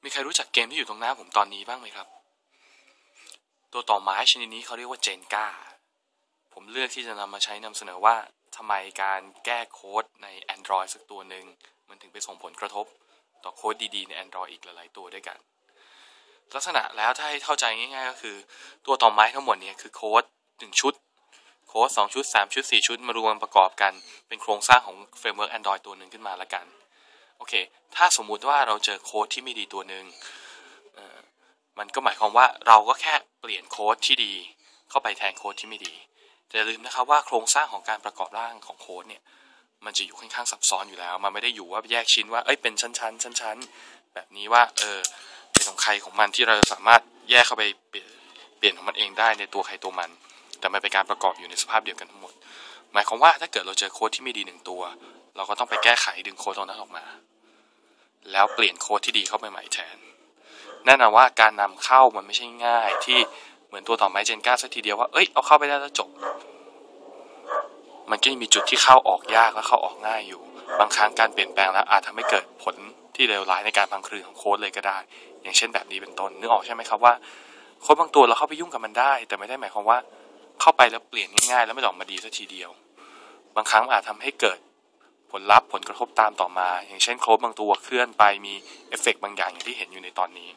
มีใครรู้จักเกมที่อยู่ตรงหน้าผมตอนนี้บ้างไหมครับตัวต่อไม้ชนิดนี้เขาเรียกว่าเจนก้าผมเลือกที่จะนำมาใช้นำเสนอว่าทำไมการแก้โค้ดใน Android สักตัวหนึ่งมันถึงไปส่งผลกระทบต่อโค้ดดีๆใน Android อีกหลายๆตัวด้วยกันลักษณะแล้วถ้าให้เข้าใจง่ายๆก็คือตัวต่อไม้ทั้งหมดเนี่ยคือโค้ด1ชุดโค้ด2ชุด3ชุด4ชุดมารวมประกอบกันเป็นโครงสร้างของเฟรมเวิร์ก Android ตัวหนึ่งขึ้นมาแล้วกันโอเคถ้าสมมุติว่าเราเจอโค้ดที่ไม่ดีตัวหนึ่งมันก็หมายความว่าเราก็แค่เปลี่ยนโค้ดที่ดีเข้าไปแทนโค้ดที่ไม่ดีแต่อย่าลืมนะครับว่าโครงสร้างของการประกอบร่างของโค้ดเนี่ยมันจะอยู่ค่อนข้างซับซ้อนอยู่แล้วมันไม่ได้อยู่ว่าแยกชิ้นว่าเป็นชั้นๆแบบนี้ว่าเป็นของใครของมันที่เราสามารถแยกเข้าไปเปลี่ยนของมันเองได้ในตัวใครตัวมันแต่มันเป็นการประกอบอยู่ในสภาพเดียวกันทั้งหมดหมายความว่าถ้าเกิดเราเจอโค้ดที่ไม่ดี1ตัวเราก็ต้องไปแก้ไขดึงโค้ดตรงนั้นออกมาแล้วเปลี่ยนโค้ดที่ดีเข้าไปใหม่แทนแน่นอนว่าการนำเข้ามันไม่ใช่ง่ายที่เหมือนตัวต่อไม้เจนก้าสักทีเดียวว่าเอาเข้าไปได้แล้วจบมันก็มีจุดที่เข้าออกยากและเข้าออกง่ายอยู่บางครั้งการเปลี่ยนแปลงแล้วอาจทำให้เกิดผลที่เลวร้ายในการพังคลืนของโค้ดเลยก็ได้อย่างเช่นแบบนี้เป็นต้นนึกออกใช่ไหมครับว่าโค้ดบางตัวเราเข้าไปยุ่งกับมันได้แต่ไม่ได้หมายความว่าเข้าไปแล้วเปลี่ยนง่ายๆแล้วไม่ออกมาดีสักทีเดียวบางครั้งอาจทำให้เกิดผลลัพธ์ผลกระทบตามต่อมาอย่างเช่นโค้ดบางตัวเคลื่อนไปมีเอฟเฟกต์บางอย่างอย่างที่เห็นอยู่ในตอนนี้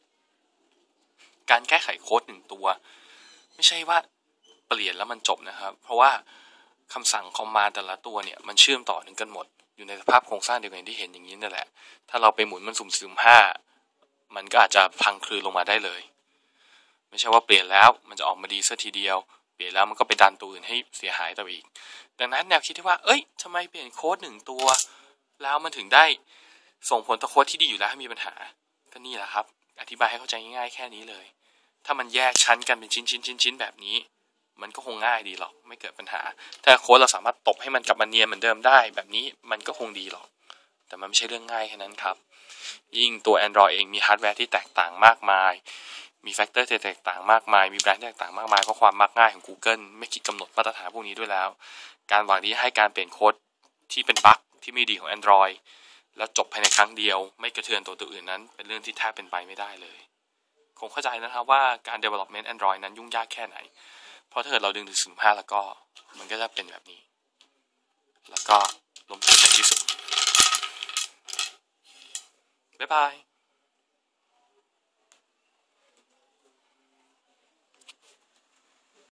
การแก้ไขโค้ด1ตัวไม่ใช่ว่าเปลี่ยนแล้วมันจบนะครับเพราะว่าคำสั่งคอมมานด์แต่ละตัวเนี่ยมันเชื่อมต่อถึงกันหมดอยู่ในสภาพโครงสร้างเดียวกันที่เห็นอย่างนี้นั่นแหละถ้าเราไปหมุนมันสุ่มๆมันก็อาจจะพังคลืนลงมาได้เลยไม่ใช่ว่าเปลี่ยนแล้วมันจะออกมาดีซะทีเดียวเปลี่ยนแล้วมันก็ไปดันตัวอื่นให้เสียหายต่ออีกดังนั้นแนวคิดที่ว่าทำไมเปลี่ยนโค้ด1ตัวแล้วมันถึงได้ส่งผลต่อโค้ดที่ดีอยู่แล้วให้มีปัญหาก็นี่แหละครับอธิบายให้เข้าใจง่ายๆแค่นี้เลยถ้ามันแยกชั้นกันเป็นชิ้นแบบนี้มันก็คงง่ายดีหรอกไม่เกิดปัญหาถ้าโค้ดเราสามารถตบให้มันกลับมาเนียนเหมือนเดิมได้แบบนี้มันก็คงดีหรอกแต่มันไม่ใช่เรื่องง่ายแค่นั้นครับยิ่งตัว Android เองมีฮาร์ดแวร์ที่แตกต่างมากมายมีแฟกเตอร์ที่แตกต่างมากมายมีแบรนด์ที่แตกต่างมากมายเพราะความมักง่ายของ Google ไม่คิดกำหนดมาตรฐานพวกนี้ด้วยแล้วการหวังที่ให้การเปลี่ยนโค้ดที่เป็นบั๊กที่ไม่ดีของ Android แล้วจบภายในครั้งเดียวไม่กระเทือนตัวอื่นนั้นเป็นเรื่องที่แทบเป็นไปไม่ได้เลยคงเข้าใจนะครับว่าการ development Android นั้นยุ่งยากแค่ไหนเพราะถ้าเกิดเราดึงถึง15แล้วก็มันก็จะเป็นแบบนี้แล้วก็ล้มเหลวในที่สุดบ๊ายบาย